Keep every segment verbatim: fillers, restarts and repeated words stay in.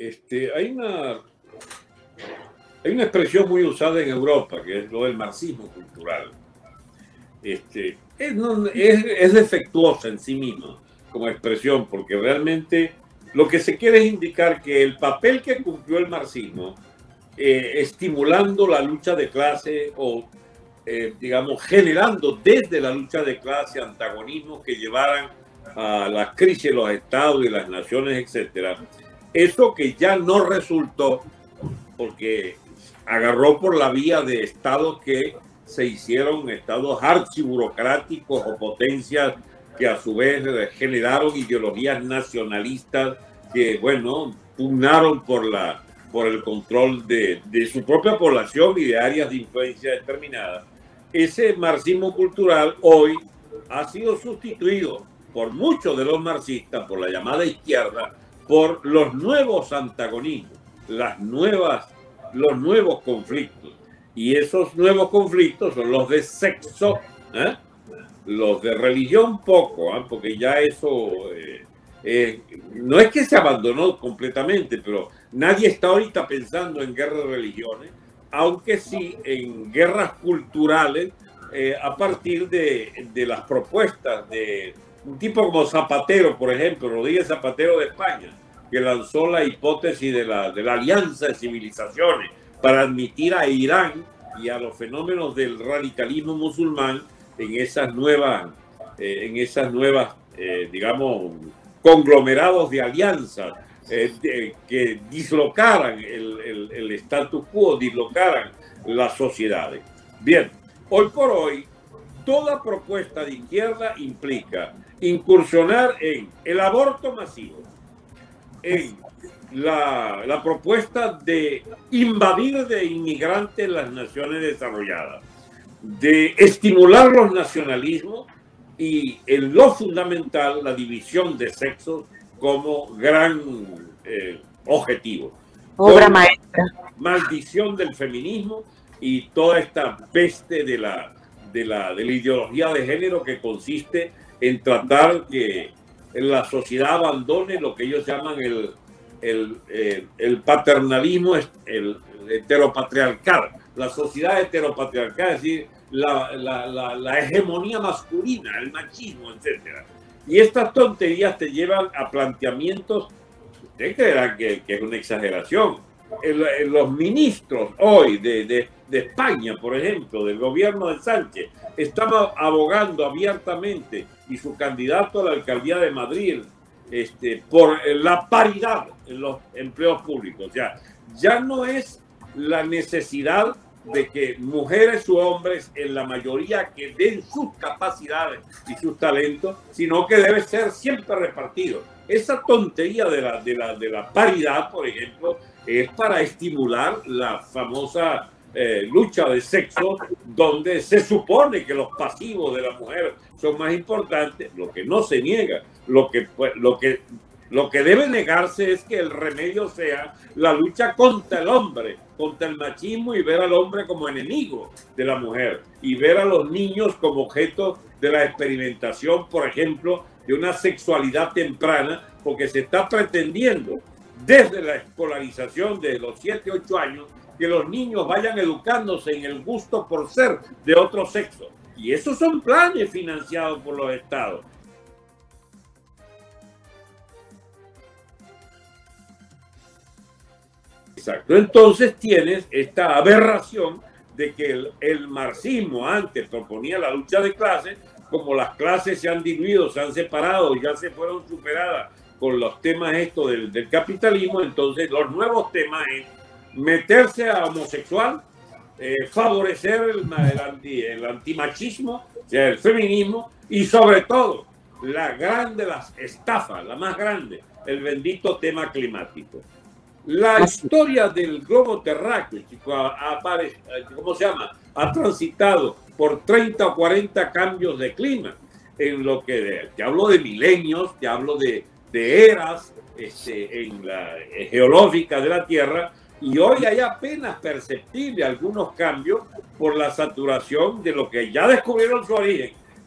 este, hay una, hay una expresión muy usada en Europa, que es lo del marxismo cultural. Este, es, no, es, es defectuosa en sí misma como expresión, porque realmente lo que se quiere es indicar que el papel que cumplió el marxismo, eh, estimulando la lucha de clase o, eh, digamos, generando desde la lucha de clase antagonismos que llevaran a las crisis de los estados y las naciones, etcétera. Eso que ya no resultó, porque agarró por la vía de estados que se hicieron estados archiburocráticos o potencias que a su vez generaron ideologías nacionalistas que, bueno, pugnaron por, la, por el control de, de su propia población y de áreas de influencia determinadas. Ese marxismo cultural hoy ha sido sustituido por muchos de los marxistas, por la llamada izquierda, por los nuevos antagonismos, las nuevas, los nuevos conflictos. Y esos nuevos conflictos son los de sexo, ¿eh? Los de religión poco, ¿eh? Porque ya eso eh, eh, no es que se abandonó completamente, pero nadie está ahorita pensando en guerras de religiones, aunque sí en guerras culturales eh, a partir de, de las propuestas de un tipo como Zapatero, por ejemplo, Rodríguez Zapatero de España, que lanzó la hipótesis de la, de la alianza de civilizaciones para admitir a Irán y a los fenómenos del radicalismo musulmán en esas nuevas, eh, en esas nuevas, eh, digamos, conglomerados de alianzas eh, de, que dislocaran el, el, el status quo, dislocaran las sociedades. Bien, hoy por hoy, toda propuesta de izquierda implica incursionar en el aborto masivo, en la, la propuesta de invadir de inmigrantes las naciones desarrolladas, de estimular los nacionalismos y en lo fundamental la división de sexos como gran eh, objetivo. Obra maestra. Maldición del feminismo y toda esta peste de la, de, la, de la ideología de género que consiste en tratar que la sociedad abandone lo que ellos llaman el, el, el, el paternalismo, el, el heteropatriarcal, la sociedad heteropatriarcal, es decir, la, la, la, la hegemonía masculina, el machismo, etcétera. Y estas tonterías te llevan a planteamientos, ustedes creerán que, que es una exageración. El, el, los ministros hoy de, de, de España, por ejemplo, del gobierno de Sánchez, estaban abogando abiertamente, y su candidato a la alcaldía de Madrid, este, por la paridad en los empleos públicos. O sea, ya no es la necesidad de que mujeres u hombres en la mayoría que den sus capacidades y sus talentos, sino que debe ser siempre repartido. Esa tontería de la, de la, de la paridad, por ejemplo, es para estimular la famosa eh, lucha de sexo, donde se supone que los pasivos de la mujer son más importantes, lo que no se niega, lo que, lo que, lo que debe negarse es que el remedio sea la lucha contra el hombre, contra el machismo, y ver al hombre como enemigo de la mujer y ver a los niños como objeto de la experimentación, por ejemplo, de una sexualidad temprana, porque se está pretendiendo desde la escolarización de los siete, ocho años que los niños vayan educándose en el gusto por ser de otro sexo. Y esos son planes financiados por los estados. Exacto. Entonces tienes esta aberración de que el, el marxismo antes proponía la lucha de clases, como las clases se han diluido, se han separado, ya se fueron superadas con los temas estos del, del capitalismo. Entonces los nuevos temas es meterse a homosexual, eh, favorecer el, el, anti, el antimachismo, o sea, el feminismo, y sobre todo la grande, las estafas, la más grande, el bendito tema climático. La historia del globo terráqueo, chico, aparece, ¿cómo se llama? Ha transitado por treinta o cuarenta cambios de clima, en lo que te hablo de milenios, te hablo de, de eras este, en la eh, geológica de la Tierra, y hoy hay apenas perceptible algunos cambios por la saturación de lo que ya descubrieron su origen,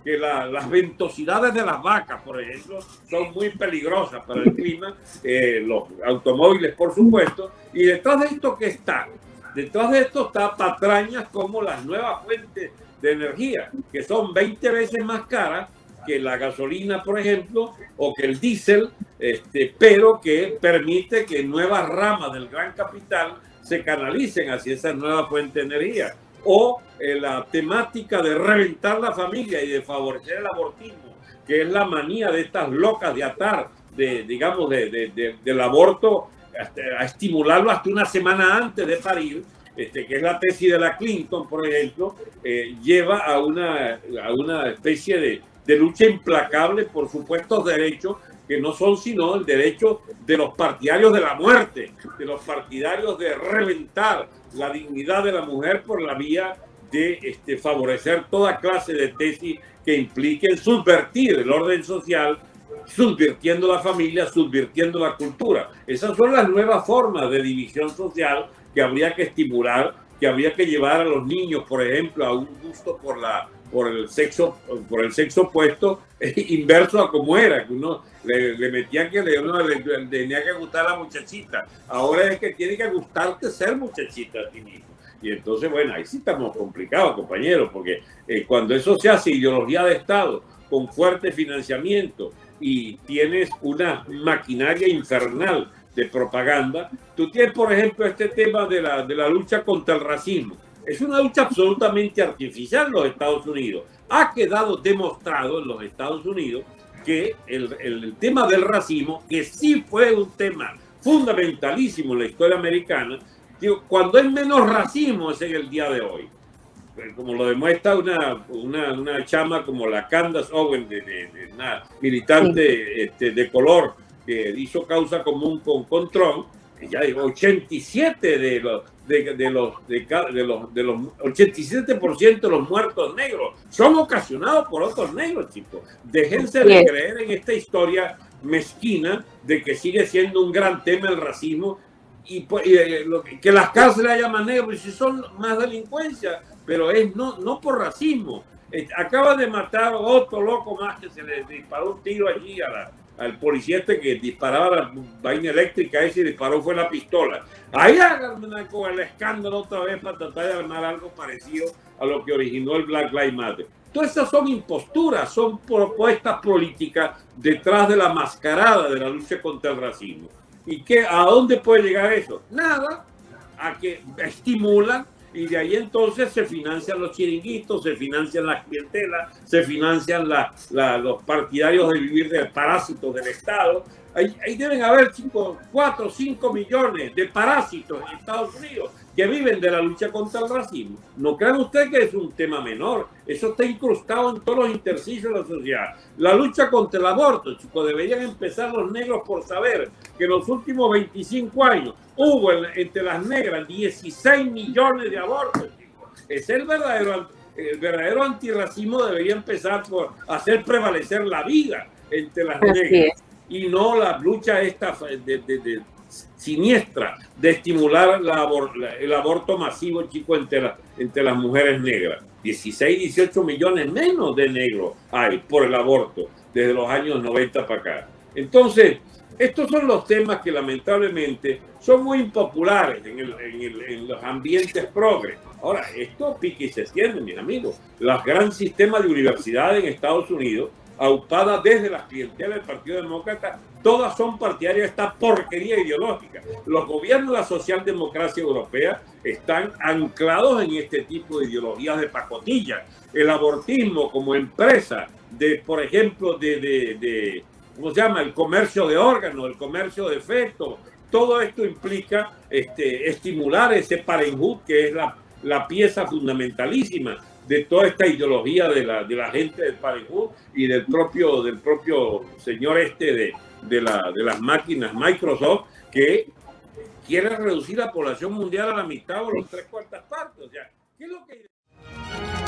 que la, las ventosidades de las vacas, por ejemplo, son muy peligrosas para el clima, eh, los automóviles, por supuesto, y detrás de esto, ¿qué está? Detrás de esto está patrañas como las nuevas fuentes de energía, que son veinte veces más caras que la gasolina, por ejemplo, o que el diésel, este, pero que permite que nuevas ramas del gran capital se canalicen hacia esa nueva fuente de energía. O eh, la temática de reventar la familia y de favorecer el abortismo, que es la manía de estas locas de atar, de, digamos, de, de, de, del aborto, hasta, a estimularlo hasta una semana antes de parir, este, que es la tesis de la Clinton, por ejemplo, eh, lleva a una, a una especie de, de lucha implacable por supuestos derechos que no son sino el derecho de los partidarios de la muerte, de los partidarios de reventar la dignidad de la mujer por la vía de este, favorecer toda clase de tesis que impliquen subvertir el orden social, subvirtiendo la familia, subvirtiendo la cultura. Esas son las nuevas formas de división social que habría que estimular, que habría que llevar a los niños, por ejemplo, a un gusto por la por el sexo por el sexo opuesto, eh, inverso a como era, que uno le, le metía que le, uno le, le tenía que gustar a la muchachita. Ahora es que tiene que gustarte ser muchachita a ti mismo. Y entonces, bueno, ahí sí estamos complicados, compañeros, porque eh, cuando eso se hace ideología de Estado, con fuerte financiamiento, y tienes una maquinaria infernal de propaganda, tú tienes, por ejemplo, este tema de la, de la lucha contra el racismo. Es una lucha absolutamente artificial en los Estados Unidos. Ha quedado demostrado en los Estados Unidos que el, el, el tema del racismo, que sí fue un tema fundamentalísimo en la historia americana, digo, cuando hay menos racismo es en el día de hoy. Como lo demuestra una, una, una chama como la Candace Owens, de, de, de una militante sí. este, de color, que hizo causa común con, con Trump. Ya digo, ochenta y siete de los de, de los de, de los de los ochenta y siete por ciento de los muertos negros son ocasionados por otros negros, chicos. Déjense de creer en esta historia mezquina de que sigue siendo un gran tema el racismo y, y lo, que las cárceles haya más negros y si son más delincuencia, pero es no no por racismo. Acaba de matar a otro loco más que se le disparó un tiro allí a la al policía este que disparaba la vaina eléctrica ese y disparó fue la pistola. Ahí hagan con el escándalo otra vez para tratar de armar algo parecido a lo que originó el Black Lives Matter. Todas esas son imposturas, son propuestas políticas detrás de la mascarada de la lucha contra el racismo. ¿Y qué, a dónde puede llegar eso? Nada, a que estimulan. Y de ahí entonces se financian los chiringuitos, se financian las clientelas, se financian la, la, los partidarios de vivir de parásitos del Estado. Ahí, ahí deben haber cuatro o cinco millones de parásitos en Estados Unidos que viven de la lucha contra el racismo. No crean ustedes que es un tema menor. Eso está incrustado en todos los intersticios de la sociedad. La lucha contra el aborto, chicos, deberían empezar los negros por saber que en los últimos veinticinco años hubo entre las negras dieciséis millones de abortos, chicos. Es el verdadero, el verdadero antirracismo debería empezar por hacer prevalecer la vida entre las negras y no la lucha esta de, de, de siniestra de estimular la abor la, el aborto masivo, chico, entre, la, entre las mujeres negras. dieciséis, dieciocho millones menos de negros hay por el aborto desde los años noventa para acá. Entonces, estos son los temas que lamentablemente son muy impopulares en, el, en, el, en los ambientes progres. Ahora, esto pique y se extiende, mis amigos. Los gran sistemas de universidades en Estados Unidos, aupadas desde las clientelas del Partido Demócrata, todas son partidarias de esta porquería ideológica. Los gobiernos de la socialdemocracia europea están anclados en este tipo de ideologías de pacotilla. El abortismo como empresa de, por ejemplo, de, de, de ¿cómo se llama? El comercio de órganos, el comercio de fetos. Todo esto implica este, estimular ese parenthood, que es la, la pieza fundamentalísima de toda esta ideología de la, de la gente del parenthood y del propio, del propio señor este de, de, la, de las máquinas Microsoft, que quiere reducir la población mundial a la mitad o las tres cuartas partes. O sea, ¿qué es lo que...